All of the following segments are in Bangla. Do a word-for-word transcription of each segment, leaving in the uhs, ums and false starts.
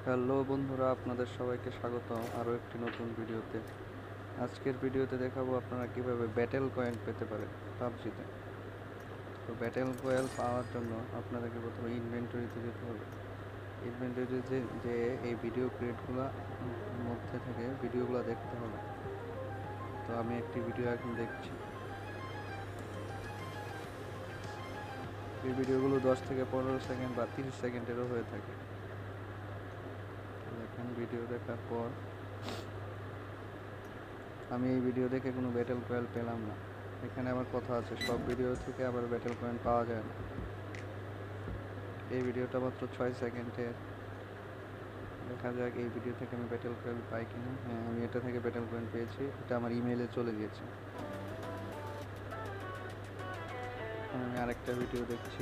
হ্যালো বন্ধুরা, আপনাদের সবাইকে স্বাগত আরও একটি নতুন ভিডিওতে। আজকের ভিডিওতে দেখাবো আপনারা কিভাবে ব্যাটেল কয়েন পেতে পারেন পাবজিতে। তো ব্যাটেল কয়েন পাওয়ার জন্য আপনাদেরকে প্রথমে ইনভেন্টরিতে যেতে হবে। ইনভেন্টরিতে যে যে এই ভিডিও ক্রিয়েটগুলো মধ্যে থেকে ভিডিওগুলো দেখতে হবে। তো আমি একটি ভিডিও এখন দেখছি। এই ভিডিওগুলো দশ থেকে পনেরো সেকেন্ড বা তিরিশ সেকেন্ডেরও হয়ে থাকে। দেখেন, ভিডিও দেখার পর আমি এই ভিডিও দেখে কোনো ব্যাটেল কয়েন পেলাম না। এখানে আমার কথা আছে, সব ভিডিও থেকে আবার ব্যাটেল কয়েন পাওয়া যায় না। এই ভিডিওটা মাত্র ছয় সেকেন্ডের। দেখা যাক এই ভিডিও থেকে আমি ব্যাটেল কয়েন পাই কিনা। হ্যাঁ, আমি এটা থেকে ব্যাটেল কয়েন পেয়েছি। এটা আমার ইমেইলে চলে গিয়েছে। আমি আরেকটা ভিডিও দেখছি।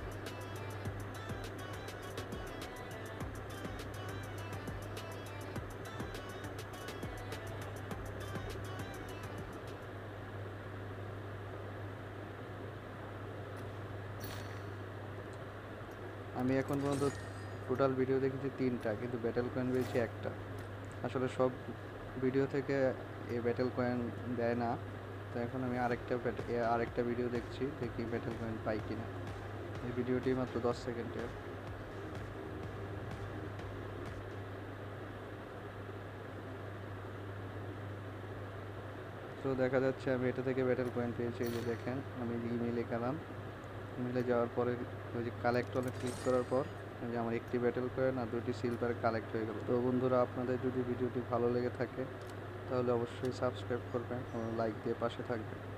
আমি এখন পর্যন্ত টোটাল ভিডিও দেখেছি তিনটা, কিন্তু ব্যাটেল কয়েন পেয়েছি একটা। আসলে সব ভিডিও থেকে এই ব্যাটেল কয়েন দেয় না। তো এখন আমি আরেকটা আরেকটা ভিডিও দেখছি, দেখি ব্যাটেল কয়েন পাই কিনা। এই ভিডিওটি মাত্র দশ সেকেন্ডের। তো দেখা যাচ্ছে আমি এটা থেকে ব্যাটেল কয়েন পেয়েছি। এই যে দেখেন, আমি ইমেইলে গেলাম। ইমেইলে যাওয়ার পরে ওই যে কালেক্ট অনে ক্লিক করার পর যে আমার একটি ব্যাটেল কয়েন আর দুটি সিলভার কালেক্ট হয়ে গেল। তো বন্ধুরা, আপনাদের যদি ভিডিওটি ভালো লেগে থাকে তাহলে অবশ্যই সাবস্ক্রাইব করবেন ও লাইক দিয়ে পাশে থাকবেন।